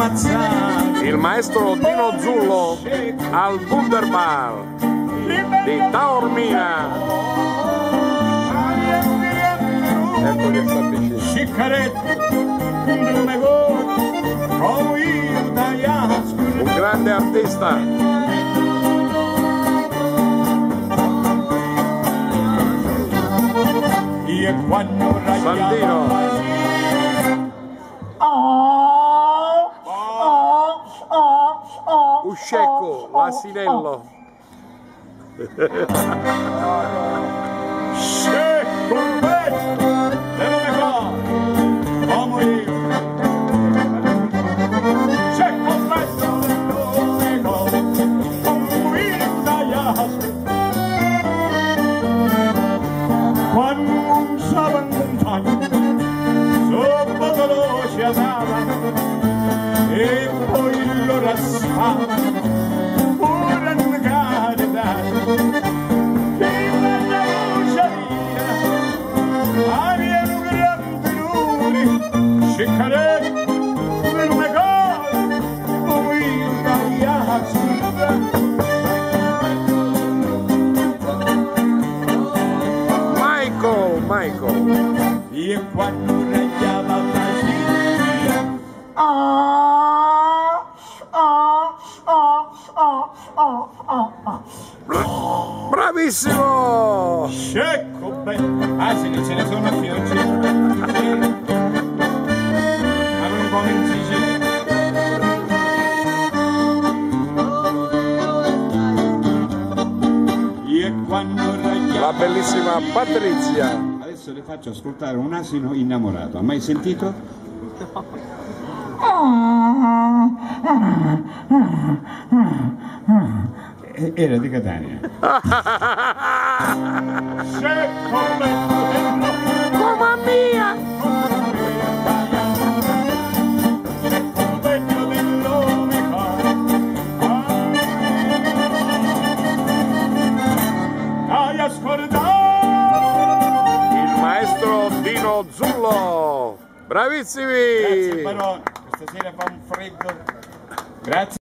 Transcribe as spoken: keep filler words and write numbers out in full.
il maestro Dino Zullo al Wunderbar di Taormina. Ecco che sta vicino. Un grande artista. Sandino. Uscecco, l'asinello. Quando non sapevo lontano, sopra veloce andava e poi lo restava pure in carità. Fino alla luce via, aria un grande nuri, sciccarello per una cosa, poi tagliato. Michael. E quando ragliava la ciglia, ah, ah, ah, ah, ah, ah, ah. Bravissimo! Ecco bene. Ah sì, ce ne sono più oggi. Ma non come in Sicilia. E quando ragliava la bellissima Patrizia. Adesso le faccio ascoltare un asino innamorato. Ha mai sentito? Era di Catania. Mamma mia! Dino Zullo, bravissimi! Grazie Barone, questa sera fa un freddo. Grazie.